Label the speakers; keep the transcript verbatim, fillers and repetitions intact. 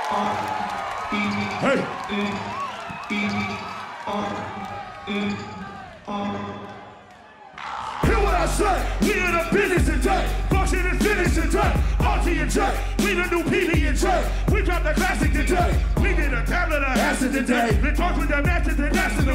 Speaker 1: Hey. Hear what I say, we in the business today. Function is finished today. R T J, we the new P B and J. We dropped the classic today. We did a tablet of acid today. We talked with the master to master